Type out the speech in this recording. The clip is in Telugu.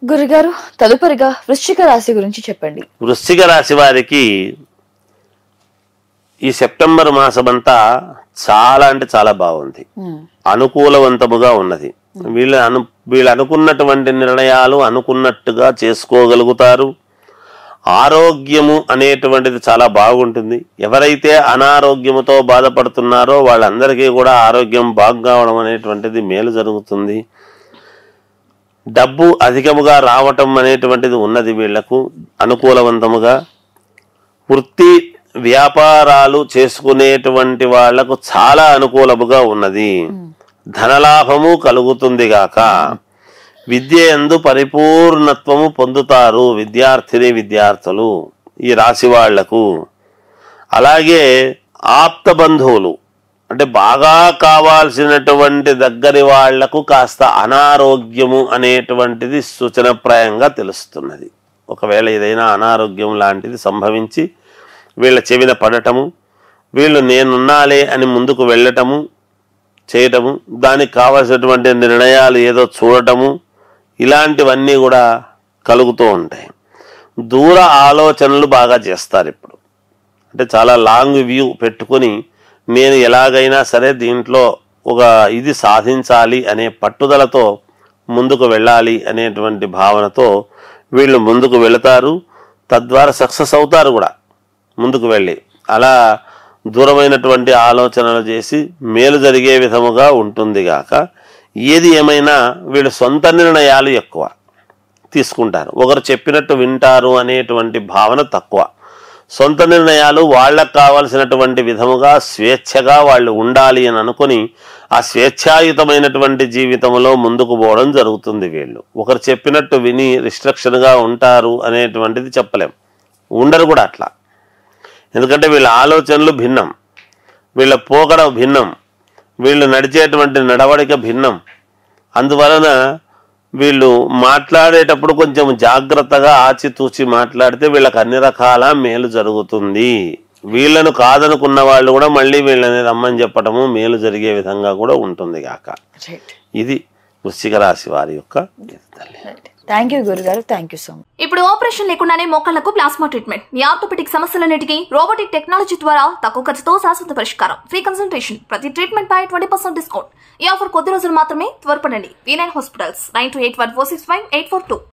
గురుగారు తదుపరిగా వృశ్చిక రాశి గురించి చెప్పండి. వృశ్చిక రాశి వారికి ఈ సెప్టెంబర్ మాసమంతా చాలా అంటే చాలా బాగుంది, అనుకూలవంతముగా ఉన్నది. వీళ్ళు అనుకున్నటువంటి నిర్ణయాలు అనుకున్నట్టుగా చేసుకోగలుగుతారు. ఆరోగ్యము అనేటువంటిది చాలా బాగుంటుంది. ఎవరైతే అనారోగ్యముతో బాధపడుతున్నారో వాళ్ళందరికీ కూడా ఆరోగ్యం బాగుకావడం అనేటువంటిది మేలు జరుగుతుంది. డబ్బు అధికముగా రావటం అనేటువంటిది ఉన్నది వీళ్లకు అనుకూలవంతముగా. వృత్తి వ్యాపారాలు చేసుకునేటువంటి వాళ్లకు చాలా అనుకూలముగా ఉన్నది. ధనలాభము కలుగుతుంది గాక. విద్య యందు పరిపూర్ణత్వము పొందుతారు విద్యార్థులు ఈ రాశి వాళ్లకు. అలాగే ఆప్త బంధువులు అంటే బాగా కావాల్సినటువంటి దగ్గరి వాళ్లకు కాస్త అనారోగ్యము అనేటువంటిది సూచనప్రాయంగా తెలుస్తున్నది. ఒకవేళ ఏదైనా అనారోగ్యం లాంటిది సంభవించి వీళ్ళ చెవిన పడటము, వీళ్ళు నేనున్నాలే అని ముందుకు వెళ్ళటము చేయటము, దానికి కావలసినటువంటి నిర్ణయాలు ఏదో చూడటము, ఇలాంటివన్నీ కూడా కలుగుతూ ఉంటాయి. దూర ఆలోచనలు బాగా చేస్తారు ఇప్పుడు. అంటే చాలా లాంగ్ వ్యూ పెట్టుకొని నేను ఎలాగైనా సరే దీంట్లో ఒక ఇది సాధించాలి అనే పట్టుదలతో ముందుకు వెళ్ళాలి అనేటువంటి భావనతో వీళ్ళు ముందుకు వెళతారు. తద్వారా సక్సెస్ అవుతారు కూడా ముందుకు వెళ్ళి. అలా దూరమైనటువంటి ఆలోచనలు చేసి మేలు జరిగే విధముగా ఉంటుంది గాక. ఏది ఏమైనా వీళ్ళు సొంత నిర్ణయాలు ఎక్కువ తీసుకుంటారు. ఒకరు చెప్పినట్టు వింటారు అనేటువంటి భావన తక్కువ. సొంత నిర్ణయాలు వాళ్ళకు కావలసినటువంటి విధముగా స్వేచ్ఛగా వాళ్ళు ఉండాలి అని అనుకుని ఆ స్వేచ్ఛాయుతమైనటువంటి జీవితంలో ముందుకు పోవడం జరుగుతుంది. వీళ్ళు ఒకరు చెప్పినట్టు విని రిస్ట్రిక్షన్గా ఉంటారు అనేటువంటిది చెప్పలేం. ఉండరు కూడా అట్లా. ఎందుకంటే వీళ్ళ ఆలోచనలు భిన్నం, వీళ్ళ పోకడ భిన్నం, వీళ్ళు నడిచేటువంటి నడవడిక భిన్నం. అందువలన వీళ్ళు మాట్లాడేటప్పుడు కొంచెం జాగ్రత్తగా ఆచితూచి మాట్లాడితే వీళ్ళకి అన్ని రకాల మేలు జరుగుతుంది. వీళ్ళను కాదనుకున్న వాళ్ళు కూడా మళ్ళీ వీళ్ళని రమ్మని చెప్పటము మేలు జరిగే విధంగా కూడా ఉంటుంది గాక. ఇది వృశ్చిక రాశి వారి యొక్క. థ్యాంక్ యూ గురుగారు, థ్యాంక్ యూ సో మచ్. ఇప్పుడు ఆపరేషన్ లేకుండానే మోకాళ్లకు ప్లాస్మా ట్రీట్మెంట్, మీ ఆర్థోపెడిక్ సమస్యలన్నిటికీ రోబోటిక్ టెక్నాలజీ ద్వారా తక్కువ ఖర్చుతో శాశ్వత పరిష్కారం, ఫ్రీ కన్సల్టేషన్, ప్రతి ట్రీట్మెంట్ పై 20% డిస్కౌంట్. ఈ ఆఫర్ కొద్ది రోజులు మాత్రమే, త్వరపడండి. V9 hospitals 9281465842.